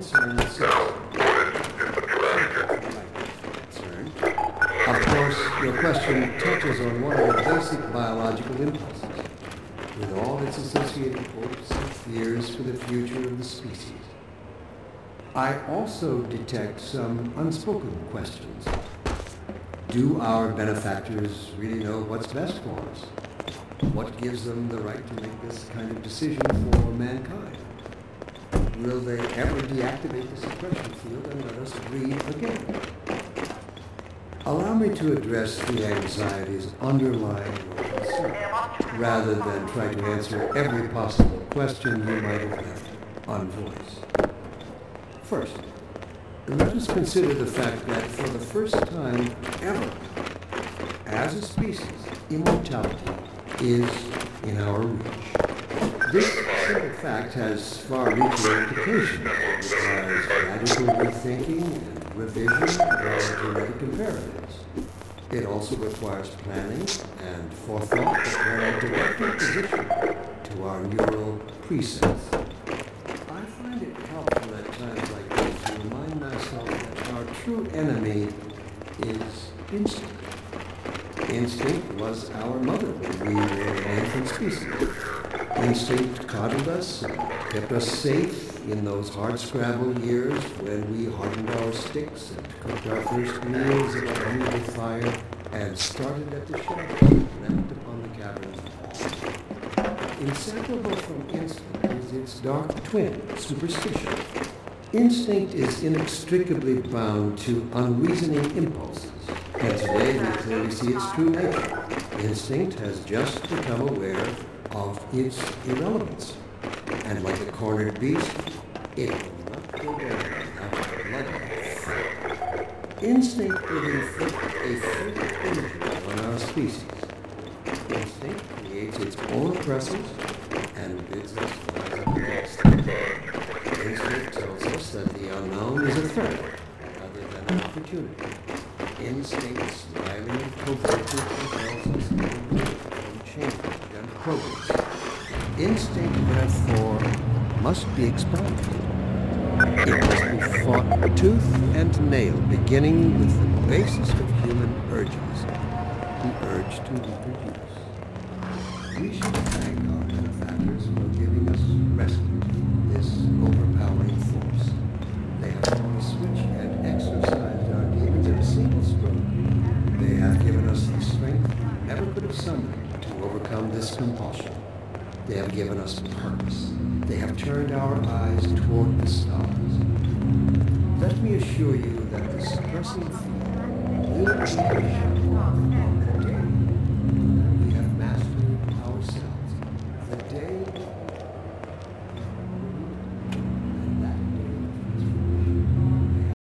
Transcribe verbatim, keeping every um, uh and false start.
concerned citizen. Of course, your question touches on one of the basic biological impulses, with all its associated hopes and fears for the future of the species. I also detect some unspoken questions. Do our benefactors really know what's best for us? What gives them the right to make this kind of decision for mankind? Will they ever deactivate the suppression field and let us breathe again? Allow me to address the anxieties underlying your concern, rather than try to answer every possible question you might have left unvoiced. First, let us consider the fact that for the first time ever, as a species, immortality is in our reach. This simple fact has far-reaching implications. It requires radical rethinking and revision of our genetic imperatives. It also requires planning and forethought that are a direct opposition to our neural precepts. I find it helpful at times like this to remind myself that our true enemy is instinct. Instinct was our mother when we were an infant species. Instinct coddled us and kept us safe in those hard-scrabble years when we hardened our sticks and cooked our first meals at a hungry fire and started at the shadows left upon the cavern's wall. Inseparable from instinct is its dark twin, superstition. Instinct is inextricably bound to unreasoning impulses, and today we clearly see its true nature. Instinct has just become aware of its irrelevance, and like a cornered beast, it will not go down without a bloodbath. Instinct will inflict a fatal injury on our species. Instinct creates its own oppressors and bids us rise up against them. Instinct tells us that the unknown is a threat rather than an opportunity. Instinct slyly and covertly compels us to move from change and progress. Instinct, therefore, must be expanded. It must be fought tooth and nail, beginning with the basis of human urges, the urge to reproduce. We should thank our benefactors for giving us rescue, this overpowering force. They have thrown a switch and exercised our demons at a single stroke. They have given us the strength we never could have summoned to overcome this compulsion. They have given us purpose. They have turned our eyes toward the stars. Let me assure you that the suppressing field will be